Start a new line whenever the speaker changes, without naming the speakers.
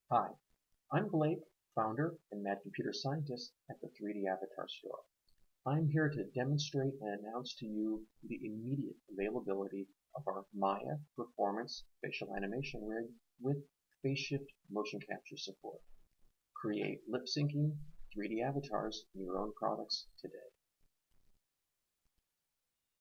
Hi, I'm Blake, founder and mad computer scientist at the 3DAvatar store. I'm here to demonstrate and announce to you the immediate availability of our Maya Performance Facial Animation Rig with phase shift motion capture support. Create lip-syncing 3D avatars in your own products today.